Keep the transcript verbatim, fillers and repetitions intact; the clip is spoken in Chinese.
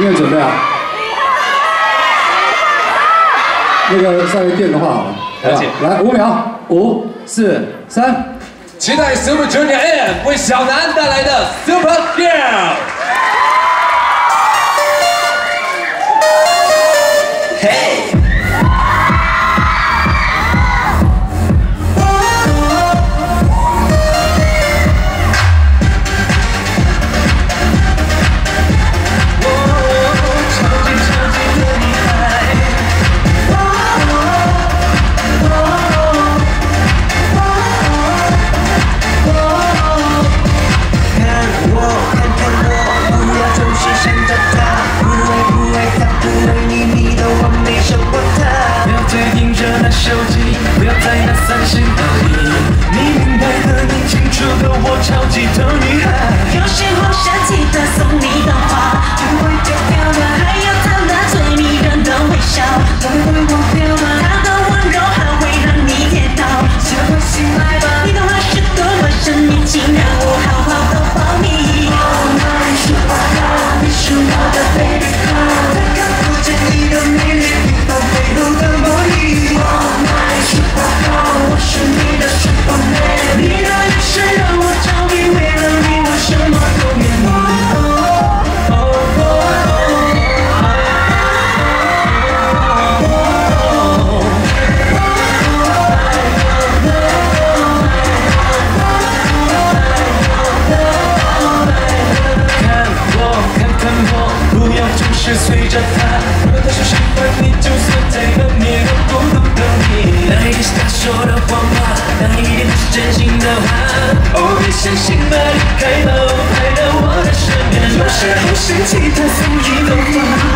天准备啊？那个稍微电的话好了， 了解。 来五秒，五、四、三， 期待 Super Junior M 为小南带来的 Super Girl。嘿。 手机，不要再拿三心二意。你明白的，你清楚的，我超级的女孩。有时候想记得送你的花，就会丢掉吗？还有他那最迷人的微笑，都会忘掉吗？他的温柔还会让你跌倒，学会醒来吧。你的话是多么神秘，请让我好好的抱你。Oh my superstar，你是我的 baby girl， 再看不见你的美丽，平凡背后的魔力。 我是你的 Superman， 你的眼神让我着迷，为了你我什么都愿意。看我，看看我，不要总是随着他，若他说喜欢你，就算再难灭都不懂的你。那一定是他说的谎话，那一定不是真心的话。哦，别相信吧，离开吧，我回到我的身边。有时候想起他送你的花。